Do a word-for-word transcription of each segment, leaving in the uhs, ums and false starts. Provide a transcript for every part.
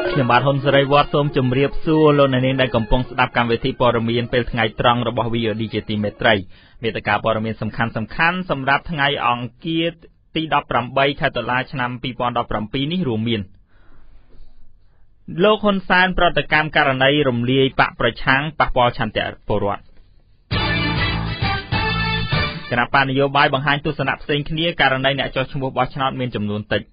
ខ្ញុំបាទហ៊ុនសេរីវត្តសូមជម្រាបសួរលោកអ្នកនាងដែលកំពុងស្ដាប់កម្មវិធីព័ត៌មានពេលថ្ងៃត្រង់របស់ វី អូ ឌី ជាទីមេត្រីមេត្តាព័ត៌មានសំខាន់ៗសម្រាប់ថ្ងៃអង្គារទីដប់ប្រាំបីខែតុលាឆ្នាំពីរពាន់ដប់ប្រាំពីរនេះរួមមានលោកហ៊ុនសែនប្រតិកម្មករណីរំលាយបកប្រឆាំងប៉ះពាល់ឆន្ទៈពលរដ្ឋគណៈបកនយោបាយបង្ហាញទស្សនៈផ្សេងគ្នាករណីអ្នកចុះឈ្មោះបោះឆ្នោតមានចំនួនតិច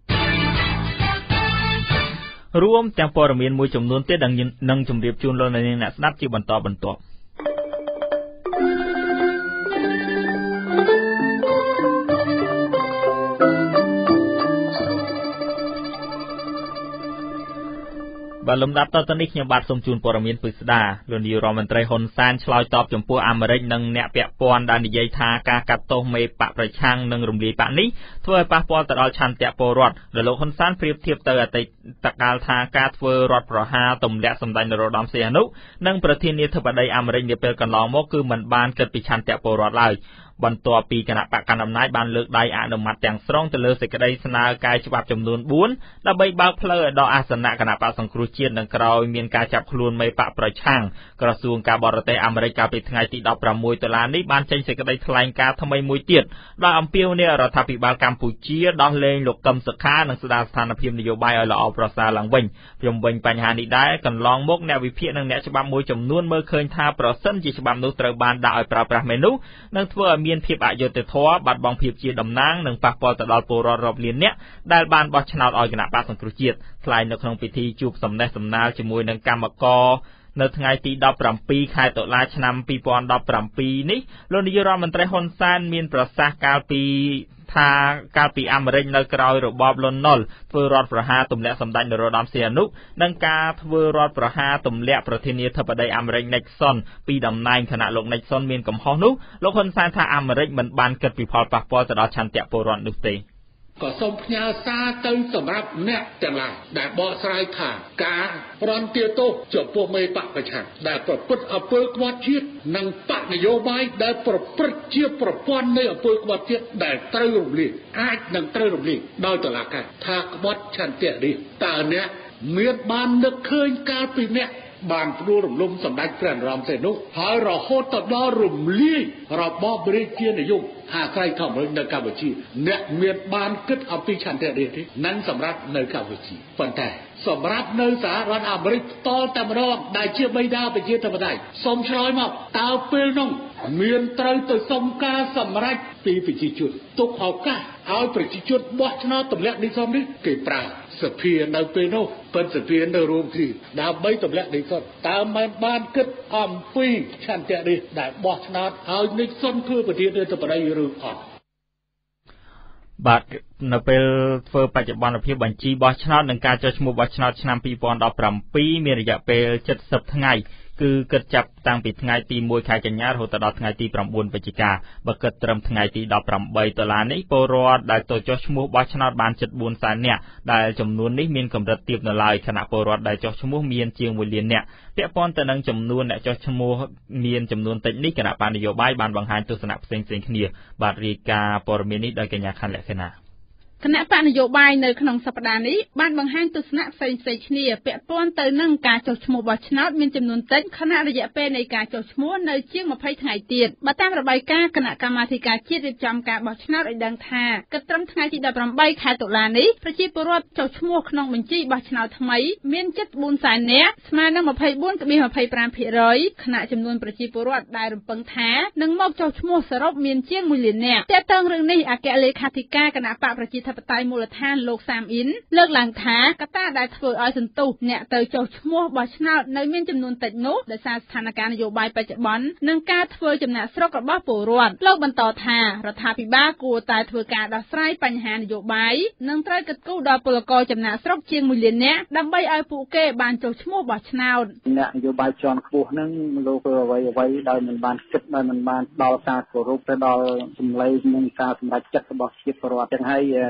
រួមទាំងព័ត៌មានមួយចំនួនទៀតនឹងជម្រាបជូនលោកអ្នកស្ដាប់ជាបន្តបន្ទាប់បាទលំដាប់តទៅនេះខ្ញុំបាទសូមជូនព័ត៌មានពិស្ដាលោកនាយរដ្ឋមន្ត្រីហ៊ុនសែនឆ្លើយតបចំពោះអាមេរិកនិងអ្នកពាក់ព័ន្ធដែលនិយាយថាការកាត់ទោសមេបកប្រឆាំងនិងរំលាយបកនេះធ្វើឲ្យប៉ះពាល់ទៅដល់ឆន្ទៈពលរដ្ឋដែលលោកហ៊ុនសែនប្រៀបធៀបទៅអតីតកាលថាការធ្វើរដ្ឋប្រហារទម្លាក់សម្ដេចនរោត្តមសីហនុនិងប្រធានាធិបតីអាមេរិកនាពេលកន្លងមកគឺមិនបានគិតពីឆន្ទៈពលរដ្ឋឡើយបន្ទាប់ពីគណៈបកកណ្ដាលអំណាចបានលើកដៃអនុម័តទាំងស្រុងទៅលើសេចក្តីស្នើកែច្បាប់ចំនួនបួនដើម្បីបើកផ្លូវឲ្យដល់អាសនៈគណៈបកសង្គ្រោះជាតិនឹងក្រោយមានការចាប់ខ្លួនមេបកប្រឆាំងក្រសួងការបរទេសអាមេរិកកាលពីថ្ងៃទីដប់ប្រាំមួយតុលានេះបានចេញសេចក្តីថ្លែងការណ៍ថ្មីមួយទៀតដោយអំពាវនាវរដ្ឋាភិបាលកម្ពុជាដោះលែងលោកកឹមសុខានិងស្ដារស្ថានភាពនយោបាយឲ្យល្អប្រសើរឡើងវិញព្រមវិញបញ្ហានេះដែរកន្លងមកអ្នកវិភាគនិងអ្នកច្បាប់មួយចំនួនមើលឃើញថាប្រសិនជាច្បាប់នោះត្រូវបានដាក់ឲ្យប្រើប្រាស់មែននោះនឹងធ្វើឲ្យមានភាពអយុត្តិធម៌បាត់បង់ភាពជាតំណាងនិងប៉ះពាល់ទៅដល់ពលរដ្ឋរាប់លាននាក់ដែលបានបោះឆ្នោតឲ្យគណៈបកសង្គ្រោះជាតិថ្លែងនៅក្នុងពិធីជួបសំណេះសំណាលជាមួយនឹងកម្មករនៅថ្ងៃទីដប់ប្រាំពីរខែតុលាឆ្នាំពីរពាន់ដប់ប្រាំពីរនេះលោកនាយរដ្ឋមន្ត្រីហ៊ុនសែនមានប្រសាសន៍កាលពីថាកាលពីអាមេរិកនៅក្រោយរបបលន់នល់ធ្វើរដ្ឋប្រហារទម្លាក់សម្ដេចនរោត្តមសីហនុនិងការធ្វើរដ្ឋប្រហារទម្លាក់ប្រធានាធិបតីអាមេរិក Nixon ពីតំណែងគណៈលោក Nixon មានកំហុសនោះលោកហ៊ុនសែនថាអាមេរិកមិនបានគិតពីផលប៉ះពាល់ទៅដល់ឆន្ទៈពលរដ្ឋនោះទេក៏សូមផ្ញើសារទៅសម្រាប់អ្នកទាំងឡាយដែលបកស្រាយថាការប្រន់ទាទោសចំពោះមេបកប្រឆាំងដែលប្រព្រឹត្តអំពើក្បត់ជាតិនិងបកនយោបាយដែលប្រព្រឹត្តជាប្រព័ន្ធនៃអំពើក្បត់ជាតិដែលត្រូវរំលាយអាចនឹងត្រូវរំលាយដោយតុលាការថាក្បត់ឆន្ទៈនេះតើអ្នកមានបាននឹកឃើញកាលពីអ្នកបានព្រួលរំលំសម្ដេចព្រះនរោត្តមសីហនុហើយរហូតទៅដល់រំលាយរបបរាជានិយមអាស្រ័យធម្មនៅកម្ពុជាអ្នកមានបានគិតអំពីឆន្ទៈនេះទេនឹងសម្រាប់នៅកម្ពុជាប៉ុន្តែសម្រាប់នៅសហរដ្ឋអាមេរិកផ្ទាល់តែម្ដងដែលជាបិតាប្រជាធិបតេយ្យសូមឆ្លើយមកតើពេលនោះមានត្រូវទៅសុំការសម្រេចពីប្រជាជនទុកឱកាសឲ្យប្រជាជនបោះឆ្នោតទម្លាក់នេះសមនេះគេប្រើសភានៅពេលនោះពិតសភានៅរួមគ្នាដើម្បីទម្លាក់នេះសុទ្ធតើមិនបានគិតអំពីឆន្ទៈនេះដែលបោះឆ្នោតឲ្យនេះសុទ្ធធ្វើប្រធានាធិបតីឬអត់បាទនៅពេលធ្វើបច្ចុប្បន្នភាពបញ្ជីបោះឆ្នោតនិងការចុះឈ្មោះបោះឆ្នោតឆ្នាំពីរពាន់ដប់ប្រាំពីរមានរយៈពេលជិតសិបថ្ងៃគឺគិតចាប់តាំងពីថ្ងៃទីមួយខែកញ្ញារហូតដល់ថ្ងៃទីប្រាំបួនវិច្ឆិកាបើគិតត្រឹមថ្ងៃទីដប់ប្រាំបីតុលានេះពលរដ្ឋដែលទៅចុះឈ្មោះបោះឆ្នោតបានជិតបួនសែននាក់ដែលចំនួននេះមានកម្រិតទាបនៅឡើយខណៈពលរដ្ឋដែលចុះឈ្មោះមានជាងមួយលាននាក់ពាក់ព័ន្ធទៅនឹងចំនួនអ្នកចុះឈ្មោះមានចំនួនតិចនេះគណៈបណ្ឌនយោបាយបានបង្ហាញទស្សនៈផ្សេងៗគ្នាបាទរាយការណ៍ព័ត៌មាននេះដោយកញ្ញាខាន់លក្ខណៈគណៈបកនយោបាយនៅក្នុងសប្តាហ៍នេះបានបង្ហាញទស្សនៈផ្សេងៗគ្នាពាក់ព័ន្ធទៅនឹងការចុះឈ្មោះបោះឆ្នោតមានចំនួនតិចខណៈរយៈពេលនៃការចុះឈ្មោះនៅជាងម្ភៃថ្ងៃទៀតបើតាមរបាយការណ៍គណៈកម្មាធិការជាតិរៀបចំការបោះឆ្នោតឲ្យដឹងថាគិតត្រឹមថ្ងៃទីដប់ប្រាំបីខែតុលានេះប្រជាពលរដ្ឋចុះឈ្មោះក្នុងបញ្ជីបោះឆ្នោតថ្មីមានជិតបួនសែននាក់ស្មើនឹង ម្ភៃបួន.ម្ភៃប្រាំភាគរយ ខណៈចំនួនប្រជាពលរដ្ឋដែលរំពឹងថានឹងមកចុះឈ្មោះសរុបមានជាងមួយលាននាក់ទាក់ទងរឿងនេះអគ្គលេខាធិការគណៈបកប្រជាធិបតេយ្យមូលដ្ឋានលោកសាមអ៊ីនលើកឡើងថាកត្តាដែលធ្វើឲ្យសន្ទុះអ្នកទៅចុះឈ្មោះបោះឆ្នោតនៅមានចំនួនតិចនោះដោយសារស្ថានភាពនយោបាយបច្ចុប្បន្ននិងការធ្វើចំណាក់ស្រុករបស់ពលរដ្ឋលោកបន្តថារដ្ឋាភិបាលគួរតែធ្វើការដោះស្រាយបញ្ហានយោបាយនិងត្រូវគិតគូរដល់ពលករចំណាក់ស្រុកជាងមួយលាននាក់ដើម្បីឲ្យពួកគេបានចុះឈ្មោះបោះឆ្នោតអ្នកនយោបាយជាន់ខ្ពស់នឹងលោកធ្វើអ្វីអ្វីដោយមិនបានគិតដោយមិនបានដល់ការគោរពទៅដល់សម្លេងនិងការសម្រេចចិត្តរបស់ជាតិពលរដ្ឋទាំងហើយ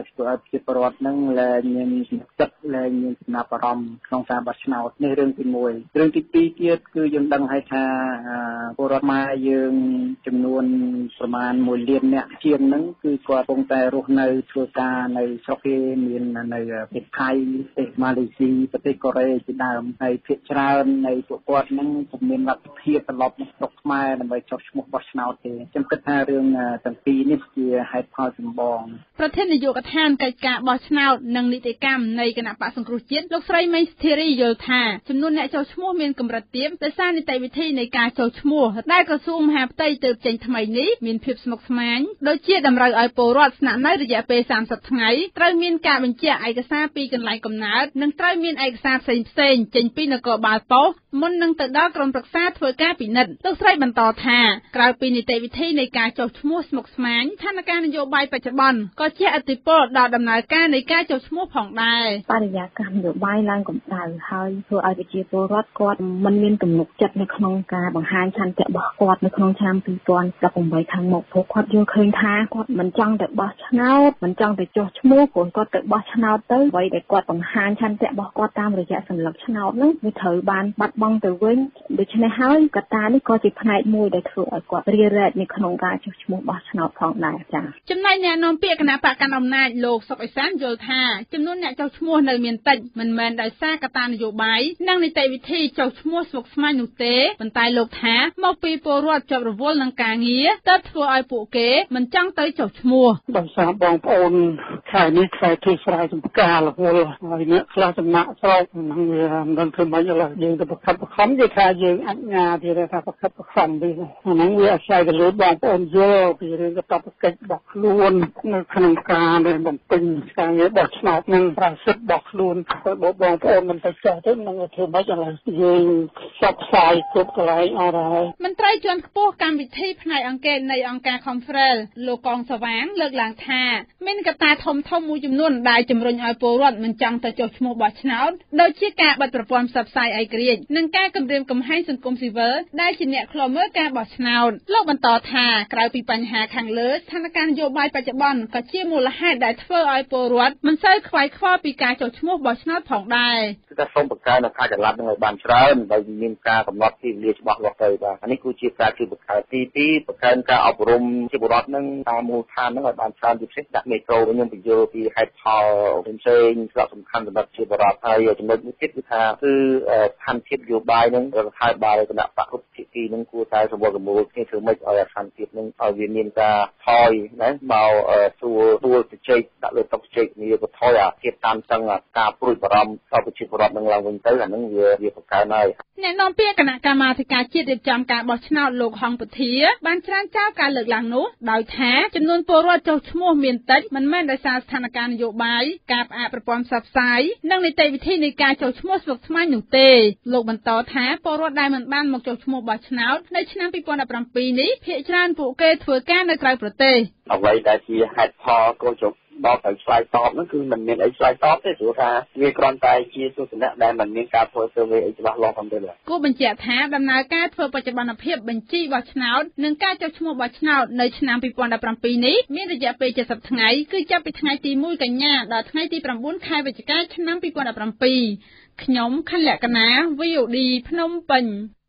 ធ្វើឲ្យជាប្រវត្តិនឹងលែងមានចិត្តលែងមានចំណាប់អារម្មណ៍ក្នុងការបោះឆ្នោតនេះរឿងទីមួយរឿងទីពីរទៀតគឺយើងដឹងហើយថាពលរដ្ឋខ្មែរយើងចំនួនប្រមាណមួយលានអ្នកជាងហ្នឹងគឺគាត់កំពុងតែរស់នៅធ្វើការនៅស្រុកគេមាននៅប្រទេសថៃប្រទេសម៉ាឡេស៊ីប្រទេសកូរ៉េជាដើមហើយភាគច្រើននៃពួកគាត់ហ្នឹងពុំមានលទ្ធភាពត្រឡប់មកស្រុកខ្មែរដើម្បីចុះឈ្មោះបោះឆ្នោតទេខ្ញុំគិតថារឿងទាំងពីរនេះជាហេតុផលចម្បងប្រធាននាយកដ្ឋានកិច្ចការបោះឆ្នោតនិងនីតិកម្មនៃគណៈបក្សសង្គ្រោះជាតិលោកស្រីមេងស្ធីរីយល់ថាចំនួនអ្នកចុះឈ្មោះមានកម្រិតទាបដោយសារនីតិវិធីនៃការចុះឈ្មោះដែលក្រសួងមហាផ្ទៃទើបចេញថ្មីនេះមានភាពស្មុគស្មាញដូចជាតម្រូវឲ្យពលរដ្ឋស្នាក់នៅរយៈពេលសាមសិបថ្ងៃត្រូវមានការបញ្ជាក់ឯកសារពីកន្លែងកំណើតនិងត្រូវមានឯកសារផ្សេងផ្សេងចេញពីនគរបាលប៉ុស្តិ៍មុននឹងទៅដល់ក្រុមប្រឹក្សាធ្វើការពិនិត្យលោកស្រីបន្តថាក្រៅពីនីតិវិធីនៃការចុះឈ្មោះស្មុគស្មាញស្ថានភាពនយោបាយបច្ចុប្បន្នក៏ជះឥទ្ធិពលដល់ដំណើរការនៃការចុះឈ្មោះផងដែរបរិយាកាសនយោបាយឡើងកម្ដៅហើយធ្វើឲ្យប្រជាពលរដ្ឋគាត់មិនមានទំនុកចិត្តនៅក្នុងការបង្ហាញឆន្ទៈរបស់គាត់នៅក្នុងឆ្នាំពីរពាន់ដប់ប្រាំបីខាងមុខព្រោះគាត់យល់ឃើញថាគាត់មិនចង់ទៅបោះឆ្នោតមិនចង់ទៅចុះឈ្មោះព្រោះគាត់ទៅបោះឆ្នោតទៅអ្វីដែលគាត់បង្ហាញឆន្ទៈរបស់គាត់តាមរយៈសញ្ញាឆ្នោតនោះវាត្រូវបានបាត់បង់ទៅវិញដូច្នេះហើយកត្តានេះក៏ជាផ្នែកមួយដែលធ្វើឲ្យគាត់រារែកនៅក្នុងការចុះឈ្មោះបោះឆ្នោតផងដែរចា៎ចំណែកអ្នកនាំពាក្យគណៈបកកណ្ដាលអំណាចលោកសុកអេសានយល់ថាចំនួនអ្នកចុះឈ្មោះនៅមានតិចមិនមែនដោយសារកត្តានយោបាយនិងនីតិវិធីចុះឈ្មោះស្មុគស្មាញនោះទេប៉ុន្តែលោកថាមកពីពលរដ្ឋជាប់រវល់នឹងការងារទើបធ្វើឲ្យពួកគេមិនចង់ទៅចុះឈ្មោះដោយសារបងប្អូនខែនេះខែធ្វើស្រែចម្ការរវល់ហើយអ្នកខ្លះចំណាក់ស្រុកហ្នឹងវាមិនដឹងធ្វើម៉េចឥឡូវយើងទៅប្រកាសបខំនិយាយថាយើងអញ្ញាទៀតថាប្រកាសបខំវិញអាហ្នឹងវាអាស្រ័យទៅលើបងប្អូនយល់ពីរឿងកតបកិច្ចរបស់ខ្លួននៅក្នុងការដែលបំពេញការងារបោះឆ្នោតនឹងប្រសិទ្ធរបស់ខ្លួនទៅបងប្អូនមិនទៅចោះទៅនឹងធ្វើម៉េចឥឡូវយើងផ្សព្វផ្សាយគ្រប់កន្លែងអស់ហើយមន្ត្រីជាន់ខ្ពស់កម្មវិធីផ្នែកអង្កេតនៃអង្គការ Confrel លោកកងសវាងលើកឡើងថាមានកត្តាធំធំមួយចំនួនដែលជំរុញឲ្យពលរដ្ឋមិនចង់ទៅចុះឈ្មោះបោះឆ្នោតដូចជាការបិទប្រព័ន្ធផ្សព្វផ្សាយឯករាជ្យនិងការគំរាមកំហែងសង្គមស៊ីវិលដែលជាអ្នកឃ្លាំមើលការបោះឆ្នោតលោកបន្តថាក្រៅពីបញ្ហាខាងលើស្ថានភាពនយោបាយបច្ចុប្បន្នក៏ជាមូលហេតុដែលធ្វើឲ្យពលរដ្ឋមិនសូវខ្វាយខ្វល់ពីការចុះឈ្មោះបោះឆ្នោតផងដែរគឺថាសូមបង្កើនការចល័តនឹងឲ្យបានច្រើនដោយមានការកំណត់ទីវេលាច្បាស់លាស់ទៅបាទអានេះគឺជាការជួយបង្កើនទីពីរបង្កើនការអប់រំជាពលរដ្ឋនឹងតាមមូលដ្ឋាននឹងឲ្យបានច្រើនជាពិសេសដាក់មេត្រូខ្ញុំបញ្យល់ពីហេតុផលផ្សេងៗស្រាប់សំខាន់សម្រាប់ជាពលរដ្ឋហើយចំណុចនេះទៀតគឺថាគឺស្ថានភាពនយោបាយនឹងរដ្ឋាភិបាលគណៈបកគ្រប់ភាគីនឹងគួរតែសម្បូរសម្បូរគ្នាធ្វើម៉េចឲ្យស្ថានភាពនឹងឲ្យវាមានការថយណាមកសួរសួរជជែកដាក់លើតុជជែកគ្នាក៏ថយអាភាពតានតឹងការព្រួយបារម្ភដល់ប្រជាពលរដ្ឋនឹងឡើងវិញទៅអានឹងវាវាបង្កើនហើយអ្នកនាំពាក្យគណៈកម្មាធិការជាតិរៀបចំការបោះឆ្នោតលោកហងពធាបានច្រានចោលការលើកឡើងនោះដោយថាចំនួនពលរដ្ឋចុះឈ្មោះមានតិចមិនមែនដោយសារស្ថានភាពនយោបាយការផ្អាកប្រព័ន្ធផ្សព្វផ្សាយនិងនីតិវិធីនៃការចុះឈ្មោះស្មុគស្មាញនោះទេលោកបន្តថាពលរដ្ឋដែលមិនបានមកចុះឈ្មោះបោះឆ្នោតនៅឆ្នាំពីរពាន់ដប់ប្រាំពីរនេះភាគច្រើនពួកគេធ្វើការនៅក្រៅប្រទេសអ្វីដែលជាហេតុផលកោជុកដល់ទៅឆ្លើយតបនោះគឺមិនមានអីឆ្លើយតបទេព្រោះថាវាគ្រាន់តែជាទស្សនៈដែលមិនមានការធ្វើស៊ើវេអីច្បាស់លាស់ផងទេគូបញ្ជាក់ថាដំណើរការធ្វើបច្ចុប្បន្នភាពបញ្ជីបោះឆ្នោតនិងការចុះឈ្មោះបោះឆ្នោតនៅឆ្នាំពីរពាន់ដប់ប្រាំពីរនេះមានរយៈពេលเจ็ดสิบថ្ងៃគឺចាប់ពីថ្ងៃទីមួយកញ្ញាដល់ថ្ងៃទីប្រាំបួនខែវិច្ឆិកាឆ្នាំពីរពាន់ដប់ប្រាំពីរខ្ញុំខណ្ឌលក្ខណា វី អូ ឌី ភ្នំពេញ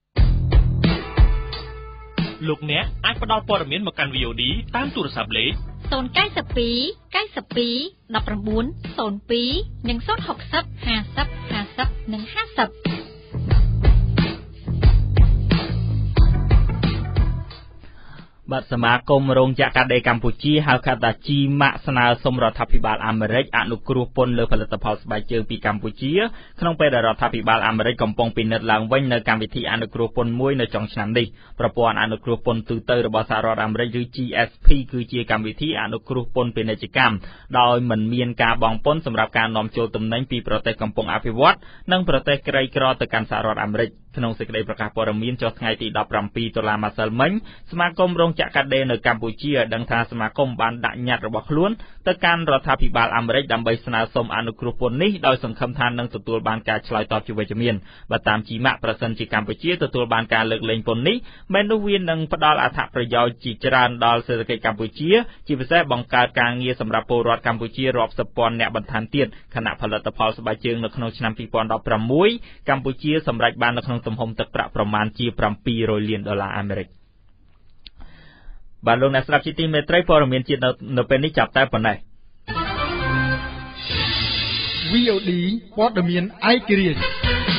លោកអ្នកអាចផ្ដល់ព័ត៌មានមកកាន់ វី អូ ឌី តាមទូរស័ព្ទលេខศูนย์ เก้า สอง เก้า สอง หนึ่ง เก้า ศูนย์ ศูนย์ สอง និង ศูนย์ หก ศูนย์ ห้า ศูนย์ ห้า ศูนย์ និង ห้า ศูนย์បាទសមាគមរោងចក្រកាត់ដេរកម្ពុជាហៅកាត់ថា ជីម៉ាក់ស្នើសុំរដ្ឋាភិបាលអាមេរិកអនុគ្រោះពន្ធលើផលិតផលស្បែកជើងពីកម្ពុជាក្នុងពេលដែលរដ្ឋាភិបាលអាមេរិកកំពុងពិនិត្យឡើងវិញនៅកម្មវិធីអនុគ្រោះពន្ធមួយនៅចុងឆ្នាំនេះប្រព័ន្ធអនុគ្រោះពន្ធទូទៅរបស់សហរដ្ឋអាមេរិកឬ ជី អេស ភី គឺជាកម្មវិធីអនុគ្រោះពន្ធពាណិជ្ជកម្មដោយមិនមានការបង់ពន្ធសម្រាប់ការនាំចូលទំនិញពីប្រទេសកំពុងអភិវឌ្ឍនិងប្រទេសក្រីក្រទៅកាន់សហរដ្ឋអាមេរិកក្នុងសេចក្តីប្រកាសព័ត៌មានចុះថ្ងៃទីដប់ប្រាំពីរតុលាម្សិលមិញសមាគមរោងចក្រកាត់ដេរនៅកម្ពុជាដឹងថាសមាគមបានដាក់ញត្តិរបស់ខ្លួនទៅកាន់រដ្ឋាភិបាលអាមេរិកដើម្បីស្នើសុំអនុគ្រោះពន្ធនេះដោយសង្ឃឹមថានឹងទទួលបានការឆ្លើយតបជាវិជ្ជមានបើតាមជីម៉ាក់ប្រសិនជាកម្ពុជាទទួលបានការលើកលែងពន្ធនេះមែននោះវានឹងផ្ដល់អត្ថប្រយោជន៍ជាច្រើនដល់សេដ្ឋកិច្ចកម្ពុជាជាពិសេសបង្កើតការងារសម្រាប់ពលរដ្ឋកម្ពុជារាប់សិបពាន់អ្នកបន្ថែមទៀតខណៈផលិតផលស្បែកជើងនៅក្នុងឆ្នាំពីរពាន់ដប់ប្រាំមួយកម្ពុជាសម្រេចបាននៅក្នុងទំហំទឹកប្រាក់ប្រមាណជាប្រាំពីររយលានដុល្លារអាមេរិកបាទលោកអ្នកស្ដាប់ជាទីមេត្រីព័ត៌មានជាតិនៅពេលនេះចាប់តែប៉ុណ្ណេះវី អូ ឌី ព័ត៌មានឯករាជ្យ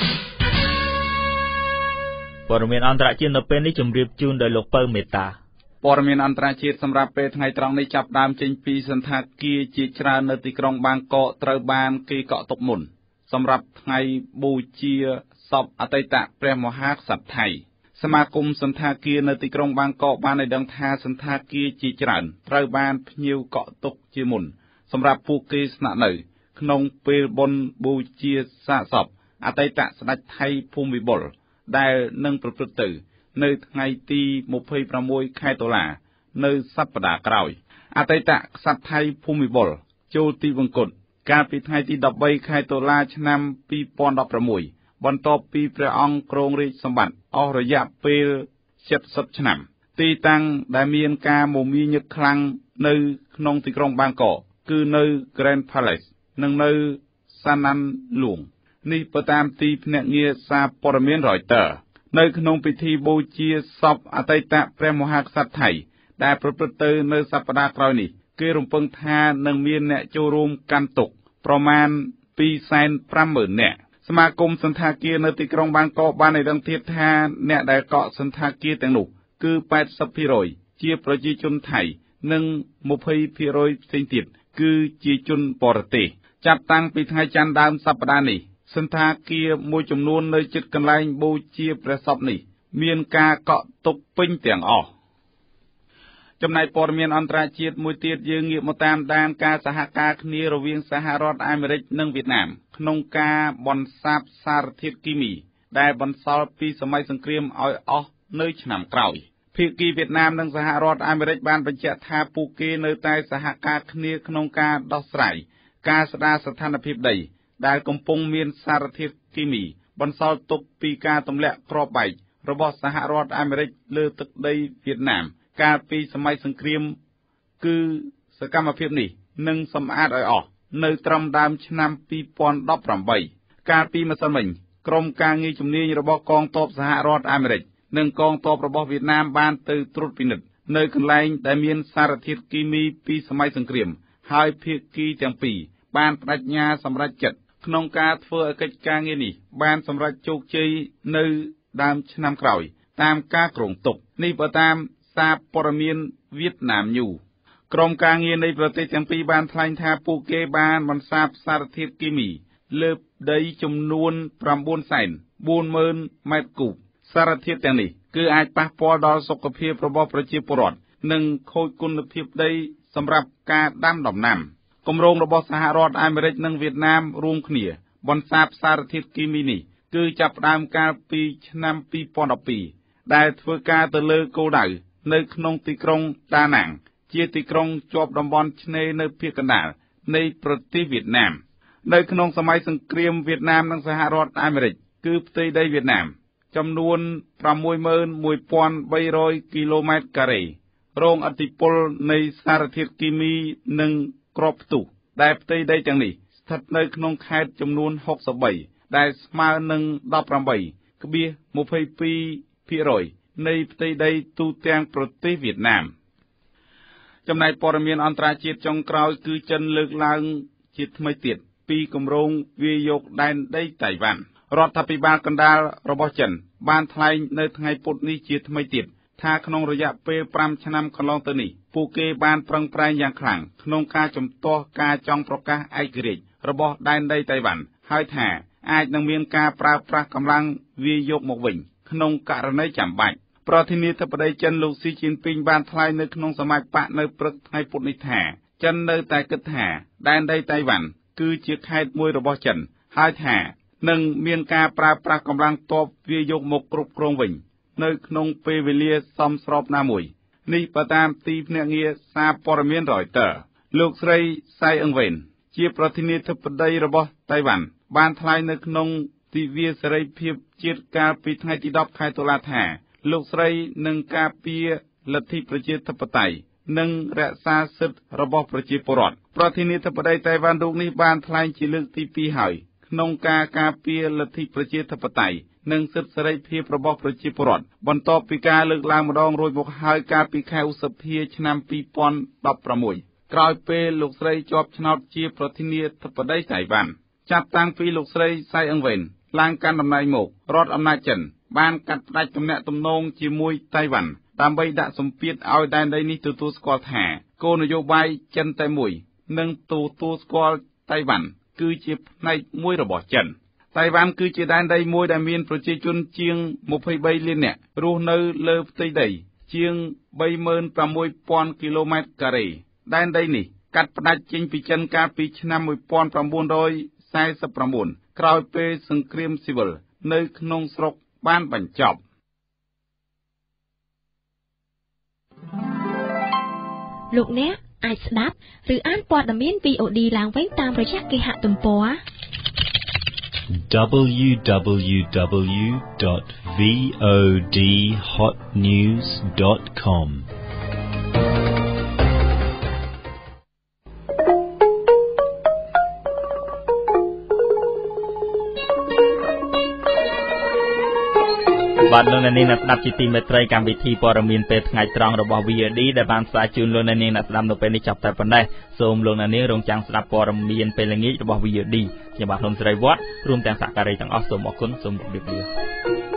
ព័ត៌មានអន្តរជាតិនៅពេលនេះជម្រាបជូនដោយលោកពៅមេតាព័ត៌មានអន្តរជាតិសម្រាប់ពេលថ្ងៃត្រង់នេះចាប់ដើមចេញពីសន្តាគារជាច្រើននៅទីក្រុងបាងកកត្រូវបានគេកក់ទុកមុនសម្រាប់ថ្ងៃបូជាសពអតីតព្រះមហាក្សត្រថៃសមាគមសន្តាគារនៅទីក្រុងបាងកកបានឲ្យដឹងថាសន្តាគារជាច្រើនត្រូវបានភ្ញៀវកក់ទុកជាមុនសម្រាប់ពួកគេស្នាក់នៅក្នុងពេលបុណ្យបូជាសាកសពអតីតស្ដេចថៃភូមិវិបុលដែលនឹងប្រព្រឹត្តទៅនៅថ្ងៃទីម្ភៃប្រាំមួយខែតុលានៅសប្តាហ៍ក្រោយអតីតក្សត្រថៃភូមិវិបុលចូលទីវង្គតកាលពីថ្ងៃទីដប់បីខែតុលាឆ្នាំពីរពាន់ដប់ប្រាំមួយបន្ទាប់ពីព្រះអង្គគ្រងរាជ្យសម្បត្តិអស់រយៈពេលជិតសិបឆ្នាំទីតាំងដែលមានការមមាញឹកខ្លាំងនៅក្នុងទីក្រុងបាងកកគឺនៅ Grand Palace និងនៅ Sanan Luang នេះបើតាមទីភ្នាក់ងារសារព័ត៌មាន Reuters នៅក្នុងពិធីបូជាសពអតីតព្រះមហាក្សត្រថៃដែលប្រព្រឹត្តទៅនៅសប្តាហ៍ក្រោយនេះគេរំពឹងថានឹងមានអ្នកចូលរួមកាន់ទុក្ខប្រមាណពីរសែនប្រាំម៉ឺននាក់សមាគមសន្តាគារនៅទីក្រុងបាងកកបានឲ្យដឹងទៀតថាអ្នកដែលកក់សន្តាគារទាំងនោះគឺ八十ភាគរយជាប្រជាជនថៃនិងยี่สิบភាគរយផ្សេងទៀតគឺជាជនបរទេសចាប់តាំងពីថ្ងៃច័ន្ទដើមសប្តាហ៍នេះសន្តាគារមួយចំនួននៅជិតកន្លែងបូជាព្រះសពនេះមានការកក់ទុកពេញទាំងអស់ចំណែកព័ត៌មានអន្តរជាតិមួយទៀតយើងងាកមកតាមដានការសហការគ្នារវាងសហរដ្ឋអាមេរិកនិងវៀតណាមក្នុងការបន្សាបសារធាតុគីមីដែលបន្សល់ពីសម័យសង្គ្រាមឲ្យអស់នៅឆ្នាំក្រោយភាគីវៀតណាមនិងសហរដ្ឋអាមេរិកបានបញ្ជាក់ថាពួកគេនៅតែសហការគ្នាក្នុងការដោះស្រាយការស្ដារស្ថានភាពដីដែលកំពុងមានសារធាតុគីមីបន្សល់ទុកពីការទម្លាក់គ្រាប់បែករបស់សហរដ្ឋអាមេរិកលើទឹកដីវៀតណាមកាលពីសម័យសង្គ្រាមគឺសកម្មភាពនេះនឹងសម្អាតឲ្យអស់នៅត្រឹមដើមឆ្នាំពីរពាន់ដប់ប្រាំបីកាលពីម្សិលមិញក្រុមការងារជំនាញរបស់កងទ័ពសហរដ្ឋអាមេរិកនិងកងទ័ពរបស់វៀតណាមបានទៅត្រួតពិនិត្យនៅកន្លែងដែលមានសារធាតុគីមីពីសម័យសង្គ្រាមហើយភាគីទាំងពីរបានបដិញ្ញាសម្រេចចិត្តក្នុងការធ្វើឲ្យកិច្ចការងារនេះបានសម្រេចជោគជ័យនៅដើមឆ្នាំក្រោយតាមការគ្រោងទុកនេះបើតាមសារព័ត៌មានវៀតណាមញូក្រុមការងារនៃប្រទេសទាំងពីរបានថ្លែងថាពួកគេបានបន្សាបសារធាតុគីមីលើដីចំនួនប្រាំបួនសែនបួនម៉ឺនម៉ែត្រគូបសារធាតុទាំងនេះគឺអាចប៉ះពាល់ដល់សុខភាពរបស់ប្រជាពលរដ្ឋនិងខូចគុណភាពដីសម្រាប់ការដាំដំណាំគម្រោងរបស់សហរដ្ឋអាមេរិកនិងវៀតណាមរួមគ្នាបន្សាបសារធាតុគីមីនេះគឺចាប់ផ្ដើមកាលពីឆ្នាំពីរពាន់ដប់ពីរដែលធ្វើការទៅលើគោលដៅនៅក្នុងទីក្រុងដាណាងជាទីក្រុងជាប់តំបន់ឆ្នេរនៅភាគកណ្ដាលនៃប្រទេសវៀតណាមនៅក្នុងសម័យសង្គ្រាមវៀតណាមនិងសហរដ្ឋអាមេរិកគឺផ្ទៃដីវៀតណាមចំនួនប្រាំមួយម៉ឺនមួយពាន់បីរយគីឡូម៉ែត្រការ៉េរងឥទ្ធិពលនៃសារធាតុគីមីនិងគ្រាប់ផ្ទុះដែលផ្ទៃដីទាំងនេះស្ថិតនៅក្នុងខេត្តចំនួនហុកសិបបីដែលស្មើនឹងដប់ប្រាំបី,ยี่สิบពីរភាគរយនៃផ្ទៃដីទូទាំងប្រទេសវៀតណាមចំណែកព័ត៌មានអន្តរជាតិចុងក្រោយគឺចិនលើកឡើងជាថ្មីទៀតពីគម្រោងវាយយកដែនដីតៃវ៉ាន់រដ្ឋាភិបាលកណ្ដាលរបស់ចិនបានថ្លែងនៅថ្ងៃពុធនេះជាថ្មីទៀតថាក្នុងរយៈពេលប្រាំឆ្នាំកន្លងទៅនេះពួកគេបានប្រឹងប្រែងយ៉ាងខ្លាំងក្នុងការជំទាស់ការចង់ប្រកាសឯករាជ្យរបស់ដែនដីតៃវ៉ាន់ហើយថាអាចនឹងមានការប្រើប្រាស់កម្លាំងវាយយកមកវិញក្នុងករណីចាំបាច់ប្រធានាធិបតីចិនលោកស៊ីជីនពីងបានថ្លែងនៅក្នុងសមាជបកនៅព្រឹកថ្ងៃពុធនេះថាចិននៅតែគិតថាដែនដីតៃវ៉ាន់គឺជាខេត្តមួយរបស់ចិនហើយថានិងមានការប្រើប្រាស់កម្លាំងទ័ពវាយកមកគ្រប់គ្រងវិញនៅក្នុងពេលវេលាសមស្របណាមួយនេះបើតាមទីភ្នាក់ងារសារព័ត៌មាន Reuters លោកស្រីសៃអឹងវែនជាប្រធានាធិបតីរបស់តៃវ៉ាន់បានថ្លែងនៅក្នុងទិវាសេរីភាពជាតិកាលពីថ្ងៃទីដប់ខែតុលាថាលោកស្រីនឹងការពារលទ្ធិប្រជាធិបតេយ្យនិងរក្សាសិទ្ធិរបស់ប្រជាពលរដ្ឋប្រធានាធិបតីតៃវ៉ាន់រូបនេះបានថ្លែងជាលើកទីពីរហើយក្នុងការការពារលទ្ធិប្រជាធិបតេយ្យនិងសិទ្ធិសេរីភាពរបស់ប្រជាពលរដ្ឋបន្ទាប់ពីការលើកឡើងម្ដងរួចមកហើយកាលពីខែឧសភាឆ្នាំពីរពាន់ដប់ប្រាំមួយក្រោយពេលលោកស្រីជាប់ឆ្នោតជាប្រធានាធិបតីតៃវ៉ាន់ចាប់តាំងពីលោកស្រីសៃអឹងវែនឡើងកាន់តំណែងមករដ្ឋអំណាចចិនបានកាត់ផ្តាច់ទំនាក់ទំនងជាមួយតៃវ៉ាន់ដើម្បីដាក់សម្ពាធឲ្យដែនដីនេះទទួលស្គាល់ថាគោលនយោបាយចិនតែមួយនិងទទួលស្គាល់តៃវ៉ាន់គឺជាផ្នែកមួយរបស់ចិនតៃវ៉ាន់គឺជាដែនដីមួយដែលមានប្រជាជនជាងម្ភៃបីលាននាក់រស់នៅលើផ្ទៃដីជាង បីម៉ឺនប្រាំមួយពាន់គីឡូម៉ែត្រការ៉េដែនដីនេះកាត់ផ្តាច់ចេញពីចិនកាលពីឆ្នាំmột nghìn chín trăm bốn mươi chínក្រោយពេលសង្គ្រាមស៊ីវិលនៅក្នុងស្រុកបានបញ្ចប់លោកអ្នកអាចស្ដាប់ឬអានព័ត៌មាន វី អូ ឌី ឡើងវិញតាមរយៈគេហទំព័រ double-u double-u double-u dot v o d hot news dot com បាទលោកអ្នកនាងអ្នកស្ដាប់ជាទីមេត្រីកម្មវិធីព័ត៌មានពេលថ្ងៃត្រង់របស់ វី អូ ឌី ដែលបានផ្សាយជូនលោកអ្នកនាងអ្នកស្ដាប់នៅពេលនេះចាប់តែប៉ុណ្ណេះសូមលោកអ្នកនាងរងចាំស្ដាប់ព័ត៌មានពេលល្ងាចរបស់ វី អូ ឌី ខ្ញុំបាទហ៊ុនស្រីវត្តរួមទាំងសហការីទាំងអស់សូមអរគុណសូមជម្រាបលា